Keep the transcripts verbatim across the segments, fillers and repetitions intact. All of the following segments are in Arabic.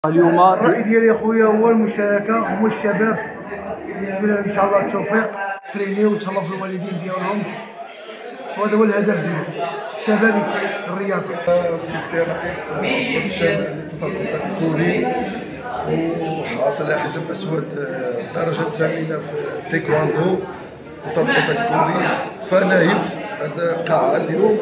اليوم الرأي ديالي اخويا هو المشاركه، هو الشباب. ان شاء الله التوفيق، ترينيو وتهلاو في الوالدين ديالهم، وهذا هو الهدف ديالو الشباب الرياضه. سيدي الرئيس اصبح الشامل لتطرق الكوري وحاصل على حزب اسود الدرجه الثامنه في التايكواندو تطرق الكوري، فنهبت هذه القاعه اليوم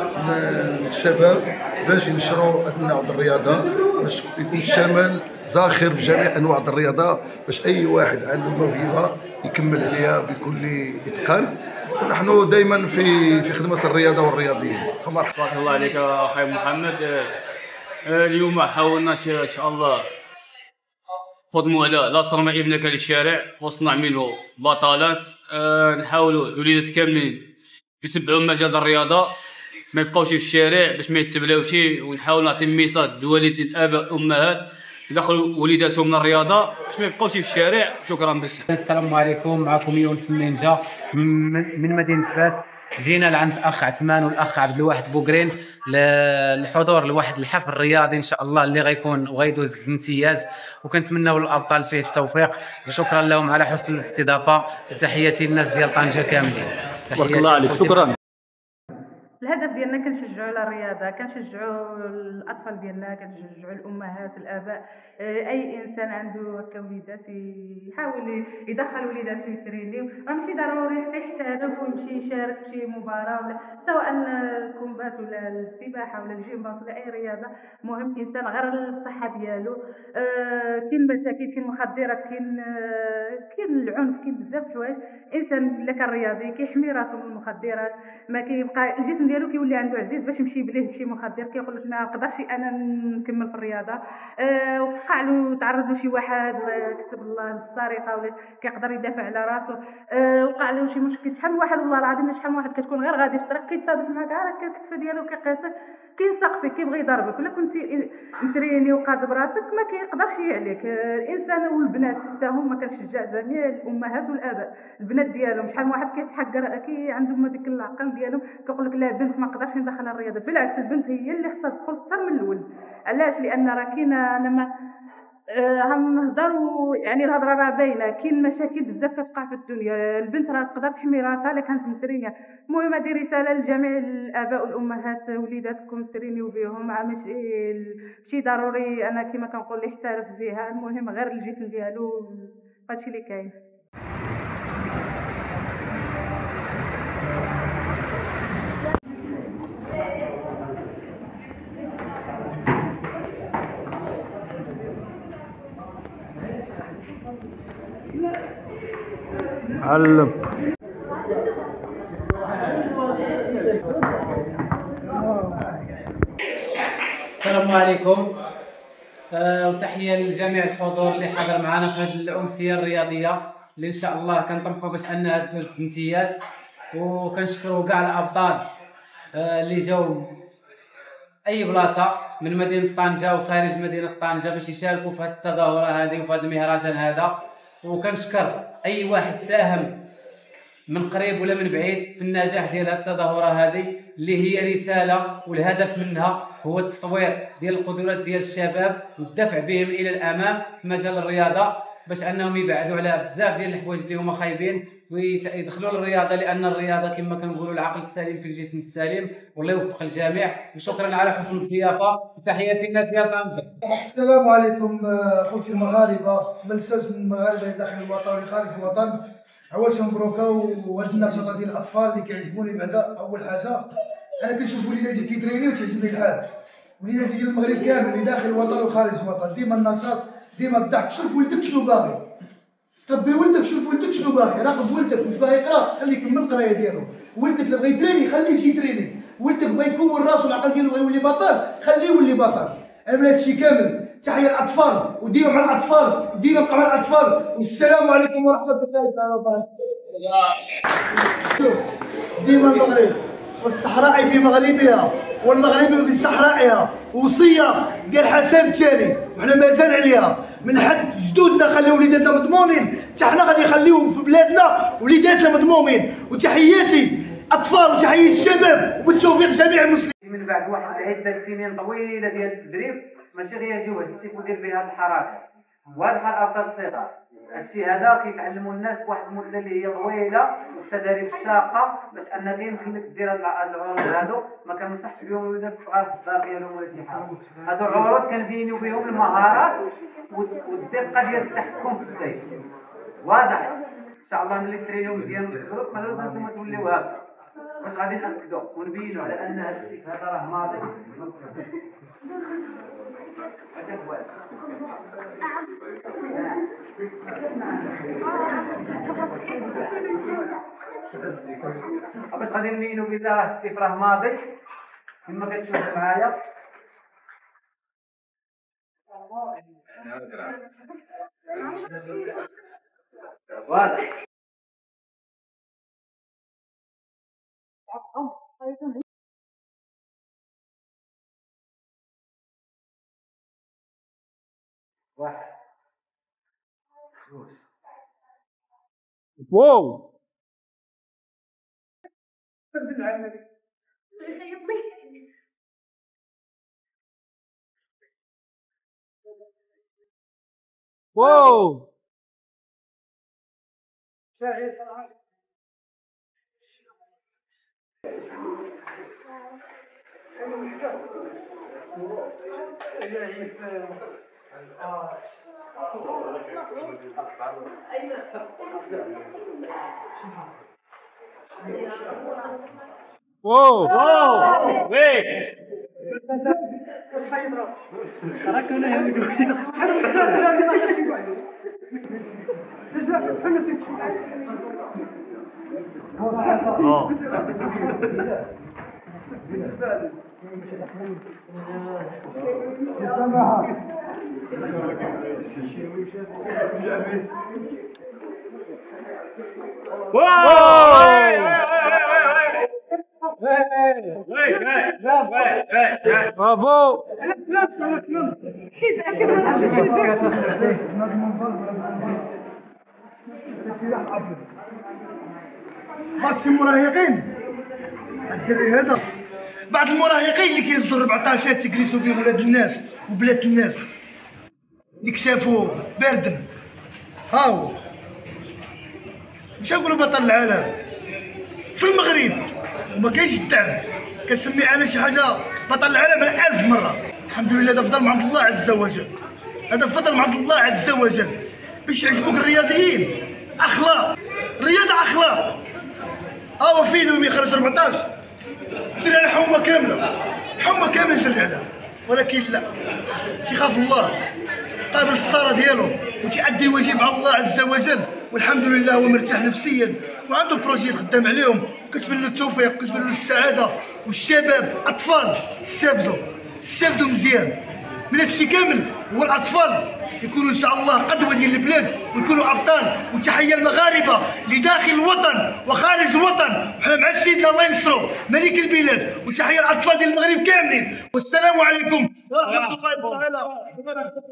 للشباب باش ينشروا هذا النوع ديال الرياضه، باش يكون الشمال زاخر بجميع انواع الرياضه، باش اي واحد عنده موهبه يكمل عليها بكل اتقان. ونحن دائما في في خدمه الرياضه والرياضيين. فمرحبا. بارك الله عليك اخي محمد. اليوم حاولنا ان شاء الله قدموا على لا صرم ابنك للشارع واصنع منه بطلا. نحاولوا الوليدات كاملين يتبعوا مجال الرياضه، ما يبقاوش في الشارع باش ما يتبلاوش، ونحاول نعطي ميساج للوالدين الاباء والامهات يدخلوا وليداتهم من الرياضه باش ما يبقاوش في الشارع. شكرا بزاف. السلام عليكم، معكم يونس النينجا من مدينه فاس. جينا لعند الاخ عثمان والاخ عبد الواحد بوغرين للحضور لواحد الحفل رياضي ان شاء الله اللي غيكون وغيدوز بامتياز، وكنتمناو للابطال فيه التوفيق، وشكرا لهم على حسن الاستضافه. وتحياتي للناس ديال طنجه كاملين. بارك الله عليك. شكرا. الهدف ديالنا كنشجعوا على الرياضه، كنشجعوا الاطفال ديالنا، كنشجعوا الامهات الاباء، اي انسان عنده هكا وليدات يحاول يدخل وليداته يترينيو. راه ماشي ضروري حتى يحترف ويمشي يشارك في شي مباراه، ولا سواء الكومبات ولا السباحه ولا الجيمباز ولا اي رياضه. المهم الانسان غير الصحه ديالو. آه كاين مشاكل، كاين مخدرات، كاين آه كاين العنف، كاين بزاف الحوايج. الانسان الا كان رياضي كيحمي راسو من المخدرات، ما كيبقى الجسم ديالو كيولي عنده عزيز باش يمشي بليه بشي مخدر، كيقول لك ما نقدرش انا نكمل في الرياضه. أه وقع له تعرض له شي واحد كتب الله السرقه ولا كيقدر يدافع على راسه. أه وقع له شي مشكل، شحال من واحد والله العظيم شحال من واحد كتكون غير غادي في الطريق كيتصادف معاك عارف الكتف ديالو كيقاسك كينسق فيك كيبغي يضربك، ولا كنتي متريني وقاد براسك ما كيقدرش عليك. الانسان والبنات حتى هما كنشجع جميع الامهات والاباء البنات ديالهم. شحال من واحد كيتحقر كي عندهم هذيك العقل ديالهم كيقول لك لا بنت ما نقدرش ندخلها الرياضه، بالعكس البنت هي اللي خصها تدخل اكثر من الاولد. علاش؟ لان راه كاينه انا ما غنهضروا يعني الهضره راه باينه، كاين مشاكل بزاف كتوقع في الدنيا. البنت راه تقدر تحمي راسها الا كانت مترينيه. المهم هذه رساله لجميع الاباء والامهات، وليداتكم ترينيو بهم، ماشي شي ضروري انا كما كنقول يحترف بها، المهم غير الجسم ديالو هادشي اللي كاين. علم. السلام عليكم، أه وتحيه لجميع الحضور اللي حضر معنا في هذه الامسيه الرياضيه اللي ان شاء الله كنطمحوا باش انها تدوز بامتياز. وكنشكروا كاع الابطال أه اللي جاوا اي بلاصه من مدينه طنجه وخارج مدينه طنجه باش يشاركوا في هذه التظاهره هذه وفي هذا المهرجان هذا. وكنشكر اي واحد ساهم من قريب ولا من بعيد في النجاح ديال هذه التظاهره هذه اللي هي رساله، والهدف منها هو التطوير ديال القدرات ديال الشباب والدفع بهم الى الامام في مجال الرياضه، باش انهم يبعدوا على بزاف ديال الحوايج اللي هما خايبين ويدخلوا للرياضه، لان الرياضه كما كنقولوا العقل السليم في الجسم السليم. والله يوفق الجميع، وشكرا على حسن الضيافه. تحياتي لنا ديال طنجه. السلام عليكم اخوتي المغاربه، بلسات من المغاربه داخل الوطن وخارج الوطن. عواش مبروكه. وهاد النشاطات ديال الاطفال اللي كيعجبوني بعدا اول حاجه انا كنشوف وليداتي كيترينيو وتعجبني الحال. وليداتي ديال المغرب كامل اللي داخل الوطن وخارج الوطن، ديما النشاط ديما الضحك. شوف ولدك شنو باغي، تربي ولدك، شوف ولدك شنو باغي، راقب ولدك. واش باغي يقرا خليه يكمل القرايه ديالو. ولدك اللي بغى يتريني خليه يمشي يتريني. ولدك بغى يكون راسو العقل ديالو بغى يولي بطل خليه يولي بطل. انا من هادشي كامل تحيه للاطفال، وديما مع الاطفال، وديما بقى مع الاطفال. والسلام عليكم ورحمه الله تعالى وبركاته. ديما المغرب والصحراء في مغربها والمغربي في صحرائها، وصيه ديال حسن الثاني وحنا مازال عليها من حد جدودنا. خليو وليداتنا مضمونين، حتى حنا غادي نخليو في بلادنا وليداتنا مضمومين. وتحياتي اطفال وتحيه الشباب، وبالتوفيق جميع المسلمين. من بعد واحد العده سنين طويله ديال التدريب ماشي غير يجي واحد السيف ودير بها الحركه، وهاد بحال ابطال الصغار. هادشي هذا كيتعلموا الناس بواحد المده اللي هي طويله والتدريب الشاقه باش انك يمكن لك دير هاد العروض هادو. ما كننصحش بهم الوليدات الصغار في الدار ديالهم ولا شي حاجه. هادو عروض كنبينوا بهم المهارات والدقه ديال التحكم في السيف. واضح ان شاء الله ملي ترينيو مزيان وتكبروا تقدروا نتوما توليو هكا. باش غادي ناكدوا ونبينوا على ان هاد السيف هذا راه ماضي. هذا هو باش غادي نبينوا بلي راه السيف راه ماضي كما كتشوفوا معايا. واضح واحد جوج واو واو واو واو ويك برافو ماتش المراهقين الدري هذا بعض المراهقين اللي كيهزوا أربعطاشات تجلسوا بهم ولاد الناس وبلاد الناس اللي كشافوا باردن. ها هو مش نقولوا بطل العالم في المغرب وما كاينش الدعم. كنسمي انا شي حاجه بطل العالم ألف مره. الحمد لله هذا فضل من عند الله عز وجل، هذا فضل من عند الله عز وجل. باش يعجبوك الرياضيين اخلاق، الرياضه اخلاق. ها هو فيدو يخرج أربعطاش دير على حومه كامله، حومه كامله جري عليها، ولكن لا تيخاف الله قابل الصلاه ديالو وتيأدي الواجب على الله عز وجل. والحمد لله هو مرتاح نفسيا وعنده بروجيات خدام عليهم. كنتمنى له التوفيق، كنتمنى له السعاده. والشباب اطفال استافدوا استافدوا مزيان من هادشي كامل. هو الاطفال يكونوا ان شاء الله قدوه ديال البلاد ويكونوا ابطال. وتحيه المغاربه لداخل الوطن وخارج الوطن، وحنا مع سيدنا الله ينصرو ملك البلاد. وتحيه الاطفال ديال المغرب كاملين. والسلام عليكم ورحمه الله تعالى.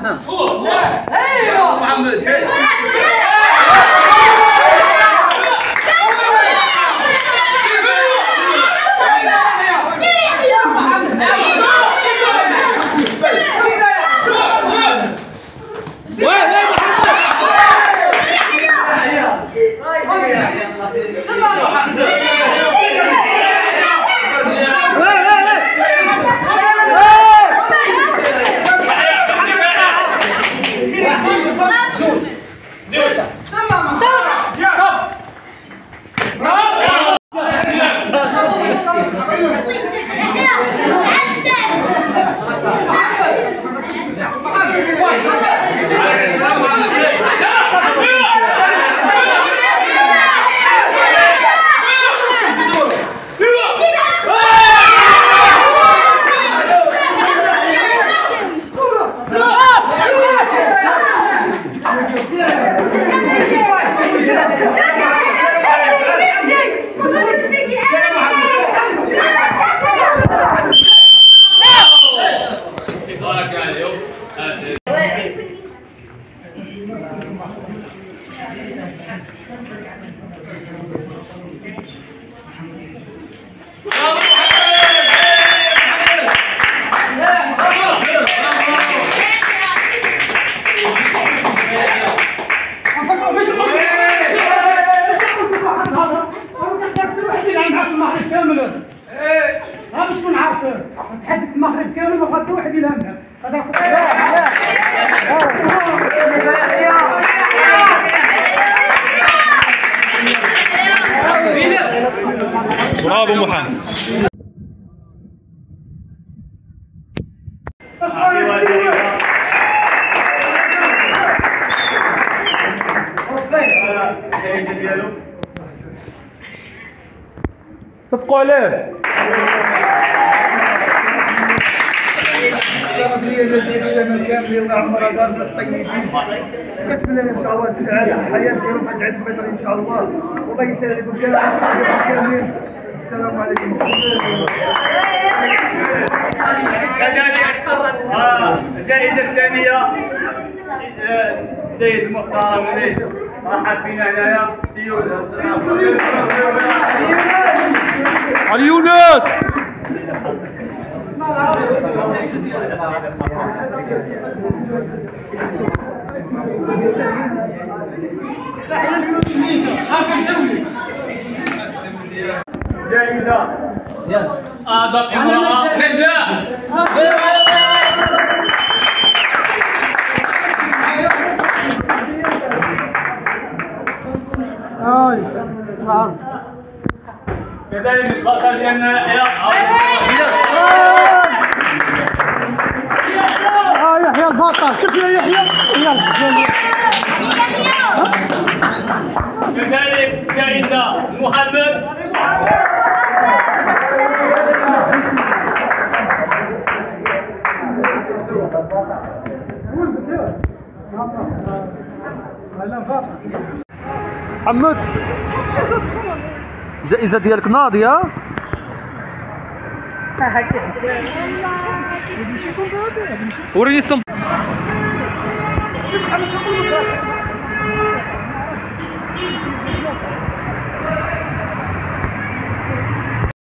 محمد. ايوه محمد. ها مش من عارفه تحدث المغرب كامل ما بغات واحد يلهمها هذا برافو محمد. صفقوا عليه. الشرفيه ديال الشمال كامل الله يعمرها دار الناس طيبين. كنتمنى لهم ان شاء الله السعاده الحياه ديالهم في عيد الفطر ان شاء الله والله يسهل عليكم كاملين. السلام عليكم. الجائزه الثانيه السيد المختار منيش رحب بنا هنايا علي يونس. جائزه يلا اعظم امراه نجلاء. كذلك البطل ديالنا يحيى اه يحيى البطل. شوف يا يحيى يلا كذلك جائزة محمد. محمد الجائزة ديالك ناضية. وريني الصم.